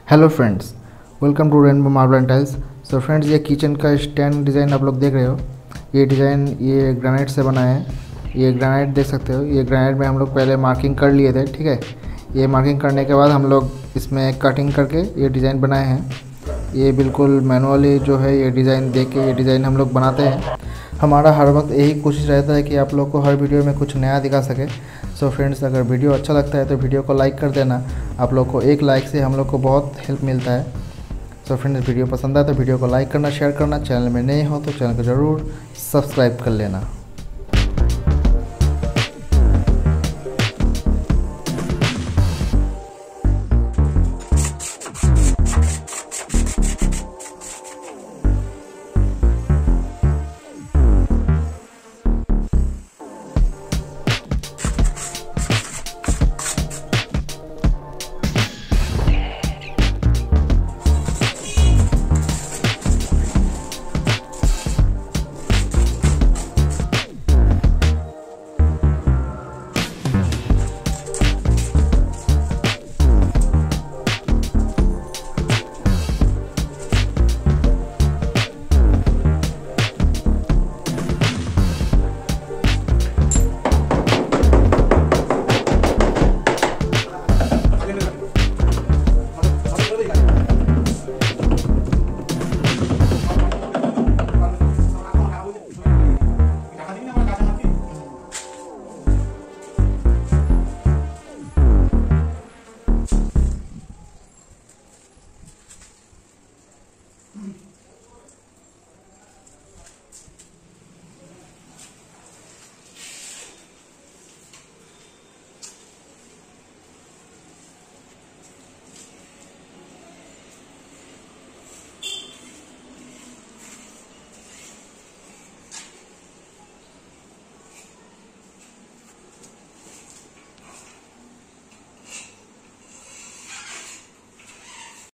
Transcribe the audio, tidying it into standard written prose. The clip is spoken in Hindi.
Hello friends, welcome to rainbow marble and tiles. So friends, ये किचन का स्टैंड डिज़ाइन आप लोग देख रहे हो। ये डिज़ाइन ये ग्रेनाइट से बना है। ये ग्रेनाइट देख सकते हो। ये ग्रेनाइट में हम लोग पहले मार्किंग कर लिए थे, ठीक है। ये मार्किंग करने के बाद हम लोग इसमें कटिंग करके ये डिज़ाइन बनाए हैं। ये बिल्कुल मैनुअली जो है ये डिज़ाइन दे के ये डिज़ाइन हम लोग बनाते हैं। हमारा हर वक्त यही कोशिश रहता है कि आप लोग को हर वीडियो में कुछ नया दिखा सके। सो फ्रेंड्स, अगर वीडियो अच्छा लगता है तो वीडियो को लाइक कर देना। आप लोग को एक लाइक से हम लोग को बहुत हेल्प मिलता है। सो फ्रेंड्स, वीडियो पसंद आए तो वीडियो को लाइक करना, शेयर करना। चैनल में नए हो तो चैनल को ज़रूर सब्सक्राइब कर लेना।